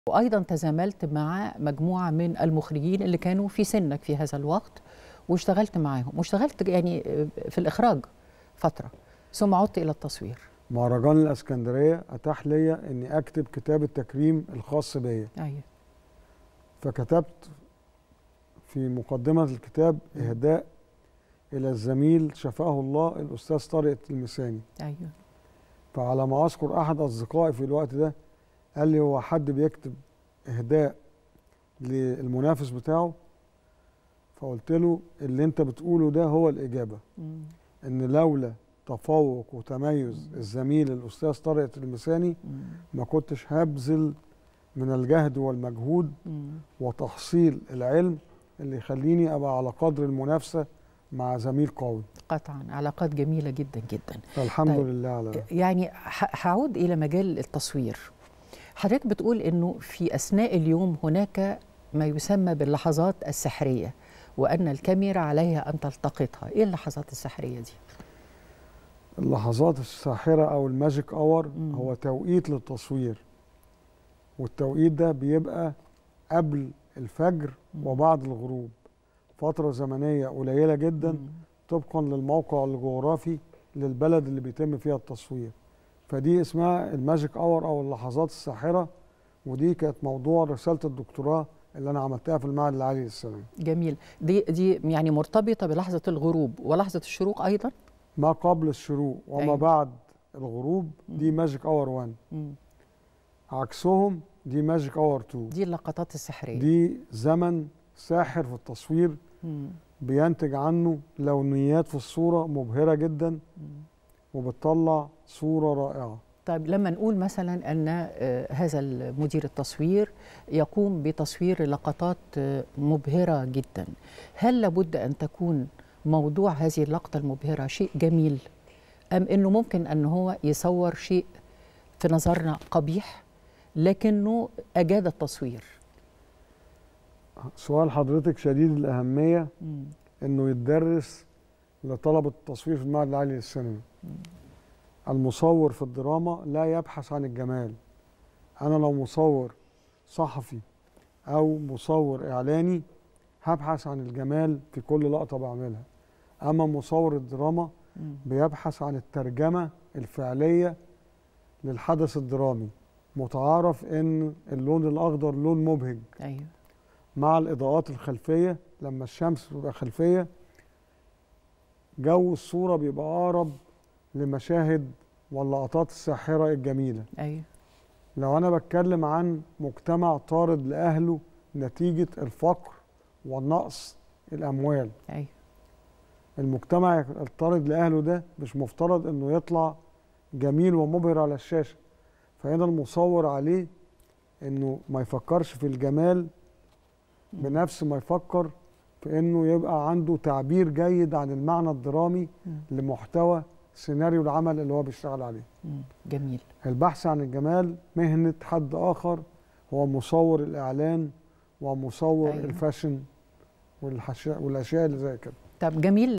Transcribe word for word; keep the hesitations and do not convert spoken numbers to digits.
وأيضا تزاملت مع مجموعة من المخرجين اللي كانوا في سنك في هذا الوقت، واشتغلت معاهم واشتغلت يعني في الإخراج فترة، ثم عدت إلى التصوير. مهرجان الإسكندرية أتاح لي إني أكتب كتاب التكريم الخاص بيا. أيوة. فكتبت في مقدمة الكتاب إهداء إلى الزميل شفاه الله الأستاذ طارق التلمساني. أيوة. فعلى ما أذكر أحد أصدقائي في الوقت ده قال لي هو حد بيكتب إهداء للمنافس بتاعه؟ فقلت له اللي أنت بتقوله ده هو الإجابة. مم. إن لولا تفوق وتميز مم. الزميل الأستاذ طارق التلمساني ما كنتش هبذل من الجهد والمجهود مم. وتحصيل العلم اللي يخليني أبقى على قدر المنافسة مع زميل قوي. قطعا علاقات جميلة جدا جدا. الحمد طيب. لله على ده. يعني هعود إلى مجال التصوير. حضرتك بتقول إنه في أثناء اليوم هناك ما يسمى باللحظات السحرية، وأن الكاميرا عليها أن تلتقطها. إيه اللحظات السحرية دي؟ اللحظات الساحرة أو الماجيك أور هو توقيت للتصوير، والتوقيت ده بيبقى قبل الفجر مم. وبعد الغروب، فترة زمنية قليلة جدا مم. طبقا للموقع الجغرافي للبلد اللي بيتم فيها التصوير. فدي اسمها الماجيك أور أو اللحظات الساحرة، ودي كانت موضوع رسالة الدكتوراه اللي أنا عملتها في المعهد العالي للثانوي. جميل. دي دي يعني مرتبطة بلحظة الغروب ولحظة الشروق أيضا؟ ما قبل الشروق وما أيوة. بعد الغروب دي ماجيك أور واحد. مم. عكسهم دي ماجيك أور اتنين. دي اللقطات السحرية. دي زمن ساحر في التصوير مم. بينتج عنه لونيات في الصورة مبهرة جدا مم. وبتطلع صورة رائعة. طيب لما نقول مثلا أن هذا المدير التصوير يقوم بتصوير لقطات مبهرة جدا، هل لابد أن تكون موضوع هذه اللقطة المبهرة شيء جميل، أم أنه ممكن أن هو يصور شيء في نظرنا قبيح لكنه أجاد التصوير؟ سؤال حضرتك شديد الأهمية. مم. أنه يتدرس لطلبة التصوير في المعهد العالي للثانوي. المصور في الدراما لا يبحث عن الجمال. أنا لو مصور صحفي أو مصور إعلاني هبحث عن الجمال في كل لقطة بعملها. أما مصور الدراما بيبحث عن الترجمة الفعلية للحدث الدرامي. متعارف إن اللون الأخضر لون مبهج. أيوه. مع الإضاءات الخلفية لما الشمس بتبقى خلفية جو الصورة بيبقى أقرب لمشاهد واللقطات الساحرة الجميلة. أيوه. لو أنا بتكلم عن مجتمع طارد لأهله نتيجة الفقر والنقص الأموال. أيوه. المجتمع الطارد لأهله ده مش مفترض إنه يطلع جميل ومبهر على الشاشة. فهنا المصور عليه إنه ما يفكرش في الجمال بنفس ما يفكر في إنه يبقى عنده تعبير جيد عن المعنى الدرامي لمحتوى سيناريو العمل اللي هو بيشتغل عليه. جميل. البحث عن الجمال مهنة حد آخر هو مصور الإعلان ومصور أيوة. الفاشن والأشياء اللي زي كده. طب جميل.